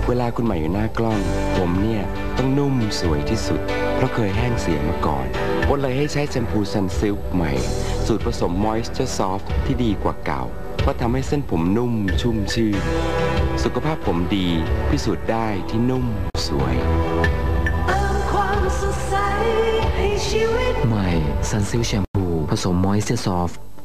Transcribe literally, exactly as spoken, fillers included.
เวลาคุณใหม่อยู่หน้ากล้องผมเนี่ยต้องนุ่มสวยที่สุดเพราะเคยแห้งเสียมาก่อนวดเลยให้ใช้แชมพูซันซิลค์ใหม่สูตรผสม Moisture Soft ที่ดีกว่าเก่าเพราะทำให้เส้นผมนุ่มชุ่มชื่นสุขภาพผมดีพิสูจน์ได้ที่นุ่มสวยใหม่ซันซิลค์แชมพูผสม Moisture Soft